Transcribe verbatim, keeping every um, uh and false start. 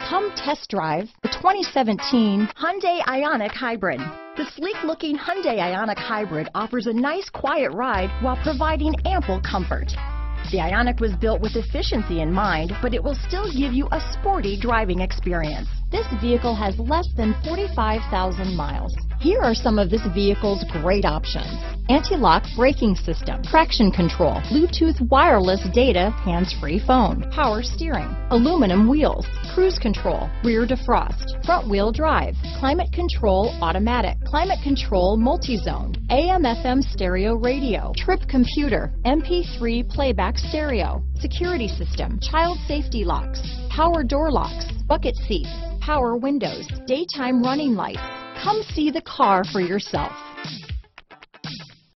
Come test drive the twenty seventeen Hyundai Ioniq Hybrid. The sleek-looking Hyundai Ioniq Hybrid offers a nice quiet ride while providing ample comfort. The Ioniq was built with efficiency in mind, but it will still give you a sporty driving experience. This vehicle has less than forty-five thousand miles. Here are some of this vehicle's great options: anti-lock braking system, traction control, Bluetooth wireless data, hands-free phone, power steering, aluminum wheels, cruise control, rear defrost, front wheel drive, climate control automatic, climate control multi-zone, A M F M stereo radio, trip computer, M P three playback stereo, security system, child safety locks, power door locks, bucket seats, power windows, daytime running lights. Come see the car for yourself.